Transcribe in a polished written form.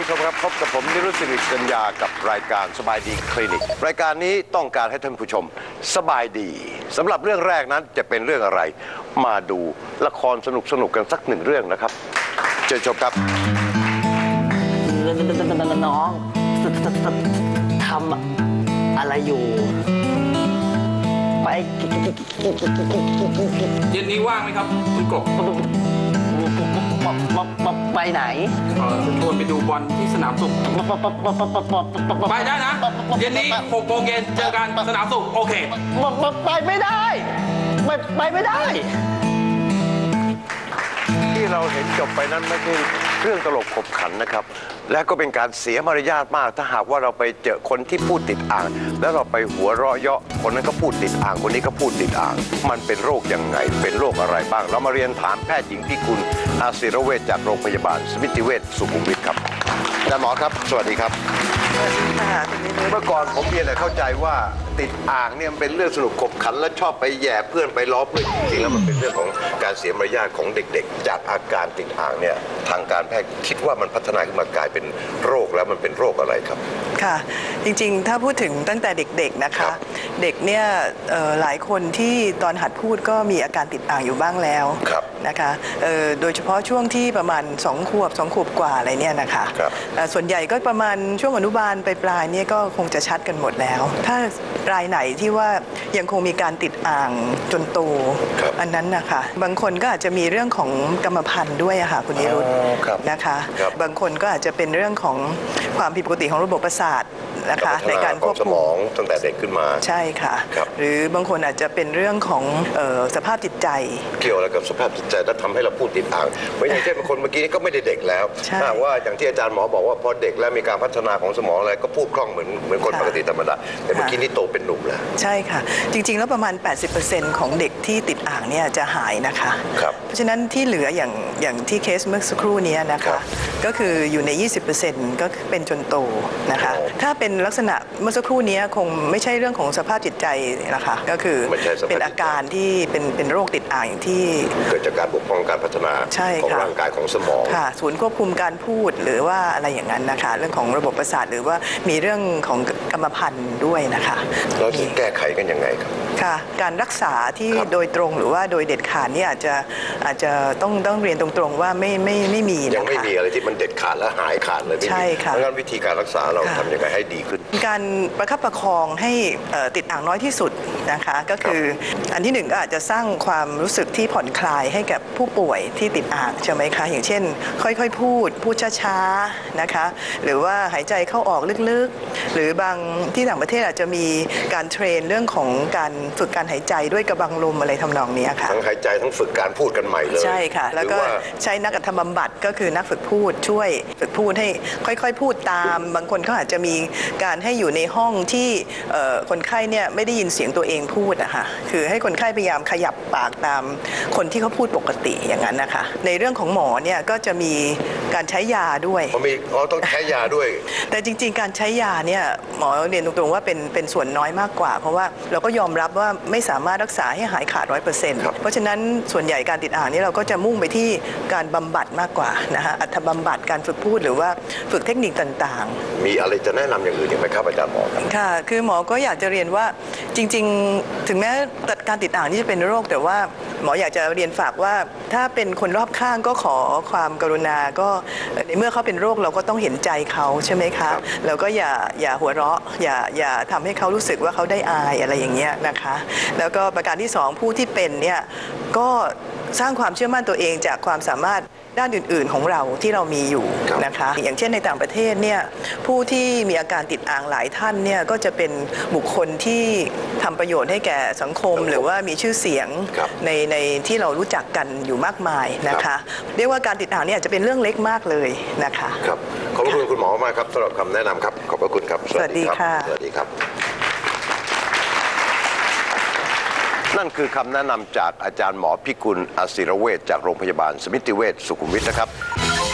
ผู้ชมครับพบกับผมนิรุต สิริกัญญากับรายการสบายดีคลินิกรายการนี้ต้องการให้ท่านผู้ชมสบายดีสำหรับเรื่องแรกนั้นจะเป็นเรื่องอะไรมาดูละครสนุกกันสักหนึ่งเรื่องนะครับเชิญชมครับน้องทำอะไรอยู่ไปเย็นนี้ว่างไหมครับคุณกบไปไหนชวนไปดูบอลที่สนามสุขไปได้นะเย็นนี้6 โมงเย็นเจอกันสนามสุขโอเคไปไม่ได้ไปไม่ได้ที่เราเห็นจบไปนั้นไม่ใช่เรื่องตลกขบขันนะครับและก็เป็นการเสียมารยาทมากถ้าหากว่าเราไปเจอคนที่พูดติดอ่างแล้วเราไปหัวเราะเยาะคนนั้นก็พูดติดอ่างคนนี้ก็พูดติดอ่างมันเป็นโรคยังไงเป็นโรคอะไรบ้างเรามาเรียนถามแพทย์หญิงพิกุลอาศิรเวชจากโรงพยาบาลสมิติเวชสุขุมวิทครับอาจารย์หมอครับสวัสดีครับเมื่อก่อนผมเพียงแต่เข้าใจว่าติดอ่างเนี่ยเป็นเรื่องสนุกขบขันและชอบไปแย่เพื่อนไปล้อเพื่อนจริงๆแล้วมันเป็นเรื่องของการเสียมารยาทของเด็กๆจากอาการติดอ่างเนี่ยทางการแพทย์คิดว่ามันพัฒนาขึ้นมากลายเป็นโรคแล้วมันเป็นโรคอะไรครับค่ะจริงๆถ้าพูดถึงตั้งแต่เด็กๆนะคะเด็กเนี่ยหลายคนที่ตอนหัดพูดก็มีอาการติดอ่างอยู่บ้างแล้วนะคะโดยเฉพาะช่วงที่ประมาณ2 ขวบกว่าอะไรเนี่ยนะคะส่วนใหญ่ก็ประมาณช่วงอนุบาลปลายๆเนี่ยก็คงจะชัดกันหมดแล้วถ้ารายไหนที่ว่ายังคงมีการติดอ่างจนโตอันนั้นนะคะบางคนก็อาจจะมีเรื่องของกรรมพันธุ์ด้วยค่ะคุณนิรุตนะคะบางคนก็อาจจะเป็นเรื่องของความผิดปกติของระบบประสาทนะคะในการควบคุมสมองตั้งแต่เด็กขึ้นมาใช่ค่ะหรือบางคนอาจจะเป็นเรื่องของสภาพจิตใจเกี่ยวอะไรกับสภาพจิตใจแล้วทำให้เราพูดติดอ่างไม่อย่างเช่นบางคนเมื่อกี้ก็ไม่ได้เด็กแล้วถ้าว่าอย่างที่อาจารย์หมอบอกว่าพอเด็กแล้วมีการพัฒนาของสมองอะไรก็พูดคล่องเหมือนคนปกติธรรมดาแต่เมื่อกี้นี่โตเป็นหนุ่มแล้วใช่ค่ะจริงๆแล้วประมาณ 80% ของเด็กที่ติดอ่างเนี่ยจะหายนะคะเพราะฉะนั้นที่เหลืออย่างที่เคสเมื่อสักครู่นี้นะคะก็คืออยู่ใน 20% ก็เป็นจนโตนะคะถ้าเป็นลักษณะเมื่อสักครู่นี้คงไม่ใช่เรื่องของสภาพจิตใจนะคะก็คือเป็นอาการที่เป็นโรคติดอ่างอย่างที่เกิดจากการบกพร่องการพัฒนาของร่างกายของสมองค่ะศูนย์ควบคุมการพูดหรือว่าอะไรอย่างนั้นนะคะเรื่องของระบบประสาทหรือว่ามีเรื่องของกรรมพันธุ์ด้วยนะคะแล้วจะแก้ไขกันยังไงครับค่ะการรักษาที่โดยตรงหรือว่าโดยเด็ดขาดนี่อาจจะต้องเรียนตรงๆว่าไม่มียังไม่มีอะไรที่มันเด็ดขาดและหายขาดเลยใช่ค่ะงั้นวิธีการรักษาเราทำยังไงให้ดีขึ้นการประคับประคองให้ติดอ่างน้อยที่สุดนะคะก็คืออันที่1ก็อาจจะสร้างความรู้สึกที่ผ่อนคลายให้กับผู้ป่วยที่ติดอ่างใช่ไหมคะอย่างเช่นค่อยๆพูดช้าๆนะคะหรือว่าหายใจเข้าออกลึกๆหรือบางที่ต่างประเทศอาจจะมีการเทรนเรื่องของการฝึกการหายใจด้วยกระบังลมอะไรทำนองนี้ค่ะทั้งหายใจทั้งฝึกการพูดกันใหม่เลยใช่ค่ะแล้วก็ใช้นักอัธบำบัดก็คือนักฝึกพูดช่วยฝึกพูดให้ค่อยๆพูดตามบางคนเขาอาจจะมีการให้อยู่ในห้องที่คนไข้เนี่ยไม่ได้ยินเสียงตัวเองพูดนะคะคือให้คนไข้พยายามขยับปากตามคนที่เขาพูดปกติอย่างนั้นนะคะในเรื่องของหมอเนี่ยก็จะมีการใช้ยาด้วยต้องใช้ยาด้วยแต่จริงๆการใช้ยาเนี่ยหมอเรียนตรงๆว่าเป็นส่วนน้อยมากกว่าเพราะว่าเราก็ยอมรับว่าไม่สามารถรักษาให้หายขาด 100% เพราะฉะนั้นส่วนใหญ่การติดอ่างนี่เราก็จะมุ่งไปที่การบำบัดมากกว่านะคะอัธบำบัดการฝึกพูดหรือว่าฝึกเทคนิคต่างๆมีอะไรจะแนะนำอย่างอื่นอีกไหมครับอาจารย์หมอค่ะคือหมอก็อยากจะเรียนว่าจริงๆถึงแม้การติดอ่างนี่จะเป็นโรคแต่ว่าหมออยากจะเรียนฝากว่าถ้าเป็นคนรอบข้างก็ขอความกรุณาก็ในเมื่อเขาเป็นโรคเราก็ต้องเห็นใจเขาใช่ไหมคะแล้วก็อย่าหัวเราะอย่าทำให้เขารู้สึกว่าเขาได้อายอะไรอย่างเงี้ยนะคะแล้วก็ประการที่2ผู้ที่เป็นเนี่ยก็สร้างความเชื่อมั่นตัวเองจากความสามารถด้านอื่นๆของเราที่เรามีอยู่นะคะอย่างเช่นในต่างประเทศเนี่ยผู้ที่มีอาการติดอ่างหลายท่านเนี่ยก็จะเป็นบุคคลที่ทำประโยชน์ให้แก่สังคมหรือว่ามีชื่อเสียงในที่เรารู้จักกันอยู่มากมายนะคะเรียกว่าการติดอ่างเนี่ยอาจจะเป็นเรื่องเล็กมากเลยนะคะครับขอบคุณคุณหมอมากครับสำหรับคำแนะนำครับขอบพระคุณครับสวัสดีค่ะสวัสดีครับนั่นคือคำแนะนำจากอาจารย์หมอพิกุล อาศิรเวชจากโรงพยาบาลสมิติเวชสุขุมวิทนะครับ